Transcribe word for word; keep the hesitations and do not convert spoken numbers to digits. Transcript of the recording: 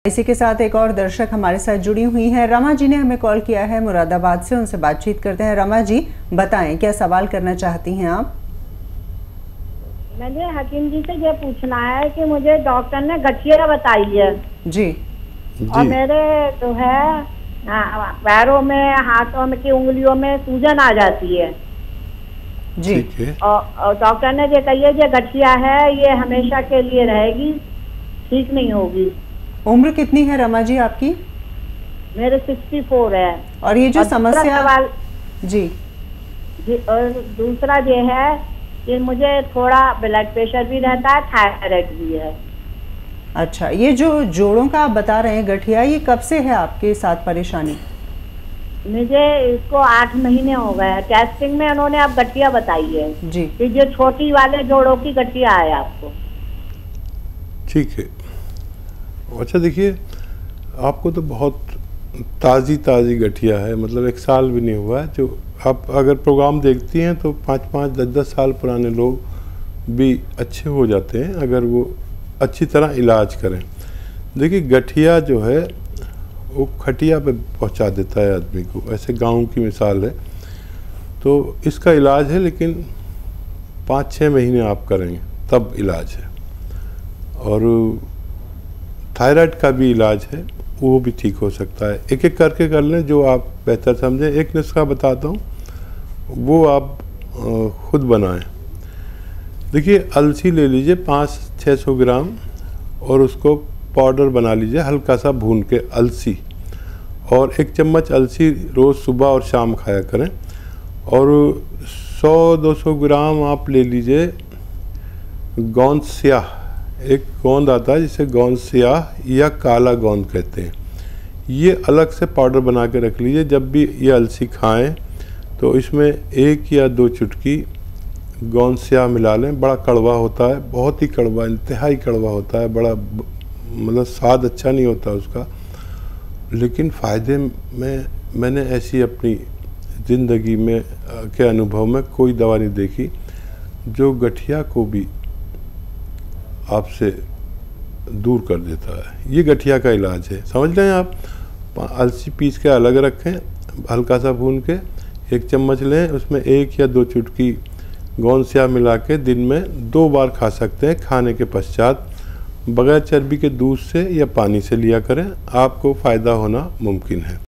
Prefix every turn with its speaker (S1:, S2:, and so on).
S1: इसी के साथ एक और दर्शक हमारे साथ जुड़ी हुई हैं। रमा जी ने हमें कॉल किया है मुरादाबाद से, उनसे बातचीत करते हैं। रमा जी बताएं, क्या सवाल करना चाहती हैं आप?
S2: मुझे हकीम जी से ये पूछना है कि मुझे डॉक्टर ने गठिया बताई है
S1: जी,
S2: और मेरे जो है पैरों में, हाथों में की उंगलियों में सूजन आ जाती है
S1: जी।
S2: और डॉक्टर ने ये कही है ये गठिया है, ये हमेशा के लिए रहेगी, ठीक नहीं होगी।
S1: उम्र कितनी है रमा जी आपकी?
S2: मेरे चौंसठ है।
S1: और ये जो
S2: और
S1: समस्या
S2: सवाल
S1: जी
S2: जी और दूसरा ये है कि मुझे थोड़ा ब्लड प्रेशर भी रहता है, थायराइड भी है।
S1: अच्छा, ये जो जोड़ों का आप बता रहे हैं गठिया, ये कब से है आपके साथ परेशानी?
S2: मुझे इसको आठ महीने हो गए हैं। टेस्टिंग में उन्होंने अब गठिया बताई है
S1: जी
S2: कि जो छोटी वाले जोड़ों की गठिया है आपको।
S3: ठीक है। अच्छा देखिए, आपको तो बहुत ताज़ी ताज़ी गठिया है, मतलब एक साल भी नहीं हुआ है। जो आप अगर प्रोग्राम देखती हैं तो पाँच पाँच दस दस साल पुराने लोग भी अच्छे हो जाते हैं अगर वो अच्छी तरह इलाज करें। देखिए, गठिया जो है वो खटिया पे पहुंचा देता है आदमी को, ऐसे गाँव की मिसाल है। तो इसका इलाज है, लेकिन पाँच छः महीने आप करेंगे तब इलाज है। और थायराइड का भी इलाज है, वो भी ठीक हो सकता है। एक एक करके कर लें जो आप बेहतर समझें। एक नुस्खा बताता हूँ, वो आप खुद बनाएं। देखिए, अलसी ले लीजिए पाँच छः सौ ग्राम और उसको पाउडर बना लीजिए, हल्का सा भून के अलसी। और एक चम्मच अलसी रोज़ सुबह और शाम खाया करें। और सौ दो सौ ग्राम आप ले लीजिए गोंद स्याह। एक गोंद आता है जिसे गोंद स्याह या काला गोंद कहते हैं। ये अलग से पाउडर बना के रख लीजिए। जब भी ये अलसी खाएं तो इसमें एक या दो चुटकी गोंद स्याह मिला लें। बड़ा कड़वा होता है, बहुत ही कड़वा, इंतहाई कड़वा होता है, बड़ा मतलब स्वाद अच्छा नहीं होता उसका, लेकिन फ़ायदे में मैंने ऐसी अपनी ज़िंदगी में के अनुभव में कोई दवा नहीं देखी जो गठिया को भी आपसे दूर कर देता है। ये गठिया का इलाज है, समझ लें आप। अलसी पीस के अलग रखें, हल्का सा भून के एक चम्मच लें, उसमें एक या दो चुटकी गोंद स्याह मिला के दिन में दो बार खा सकते हैं। खाने के पश्चात बगैर चर्बी के दूध से या पानी से लिया करें, आपको फ़ायदा होना मुमकिन है।